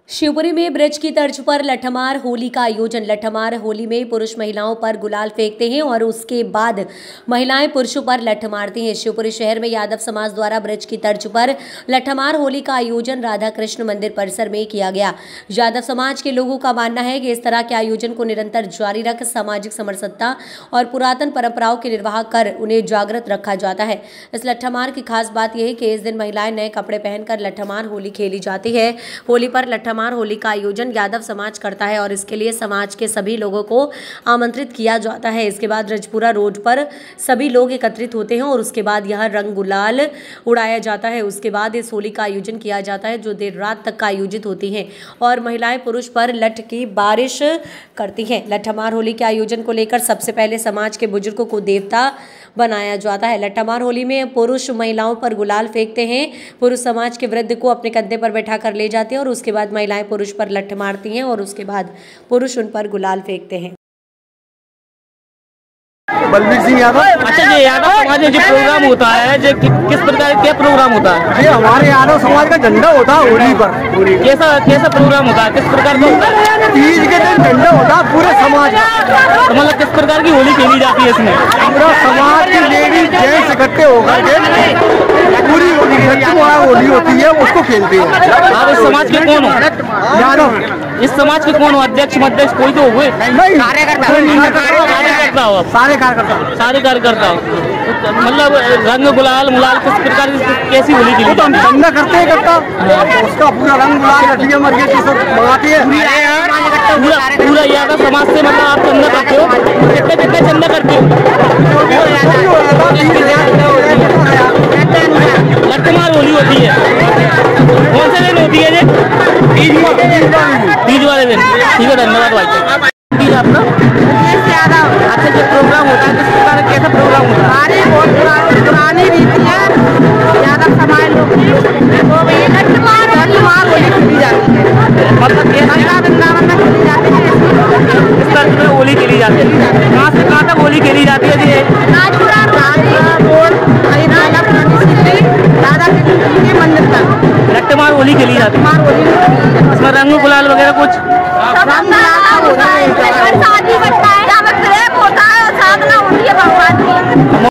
शिवपुरी में ब्रज की तर्ज पर लठमार होली का आयोजन। लठमार होली में पुरुष महिलाओं पर गुलाल फेंकते हैं और उसके बाद महिलाएं पुरुषों पर लठ मारती हैं। शिवपुरी शहर में यादव समाज द्वारा ब्रज की तर्ज पर लठमार होली का आयोजन राधा कृष्ण मंदिर परिसर में किया गया। यादव समाज के लोगों का मानना है कि इस तरह के आयोजन को निरंतर जारी रख सामाजिक समरसता और पुरातन परंपराओं के निर्वाह कर उन्हें जागृत रखा जाता है। इस लठमार की खास बात यह है कि इस दिन महिलाएं नए कपड़े पहनकर लठमार होली खेली जाती है। होली पर लठमार होली का आयोजन यादव समाज करता है और इसके लिए समाज के सभी लोगों को आमंत्रित किया जाता है। इसके बाद रजपुरा रोड पर सभी लोग एकत्रित होते हैं और उसके बाद यह रंग गुलाल उड़ाया जाता है। उसके बाद इस होली का आयोजन किया जाता है जो देर रात तक का आयोजित होती है और महिलाएं पुरुष पर लठ की बारिश करती हैं। लठमार होली के आयोजन को लेकर सबसे पहले समाज के बुजुर्गों को देवता बनाया जाता है। लठमार होली में पुरुष महिलाओं पर गुलाल फेंकते हैं। पुरुष समाज के वृद्ध को अपने कंधे पर बैठा कर ले जाते हैं और उसके बाद महिलाएं पुरुष पर लठ मारती हैं और उसके बाद पुरुष उन पर गुलाल फेंकते हैं। बलबीर सिंह यादव। अच्छा, ये यादव समाज में जो प्रोग्राम होता है, जो किस प्रकार क्या प्रोग्राम होता है? ये हमारे यादव समाज का झंडा होता है होली पर। कैसा प्रोग्राम होता है, किस प्रकार का होता है? तीज के दिन झंडा होता है पूरे समाज का। तो मतलब किस प्रकार की होली खेली जाती है इसमें? पूरा समाज की लेडीज जेंट्स इकट्ठे होकर के पूरी होली होती है उसको खेलते हैं। आप इस समाज के कौन हो? यादव। इस समाज के कौन हो? अध्यक्ष मध्यक्ष कोई तो हुए? कार्यकर्ता हो? सारे कार्यकर्ता हो। मतलब रंग गुलाल मुलाल किस प्रकार कैसी होली खेली? तो हम धंधा करते हैं उसका पूरा रंग गुलाल मंगाती है। पूरा यादव समाज से मतलब आप चंदा करते हो? कितने चंदा करते हो? लठमार होली होती है, कौन से दिन होती है ये? तीज वाले दिन। ठीक है, धन्यवाद भाई। तीज आपका? अच्छा, जो प्रोग्राम होता है किस प्रकार कैसा प्रोग्राम होता है? हमारी बहुत पुरानी रीति है यादव समाज लोग की, लठमार होली खेली जाती है। मतलब वृंदावन में खेली जाती है। इस तरह से होली खेली जाती है। कहाँ से कहाँ तक होली खेली जाती है? जी राजपुरा रोड राधा कृष्ण के मंदिर तक लठमार होली खेली जाती है। इसमें रंग गुलाल वगैरह कुछ शादी बनता है, प्रेम होता है और साधना होती है भगवान की।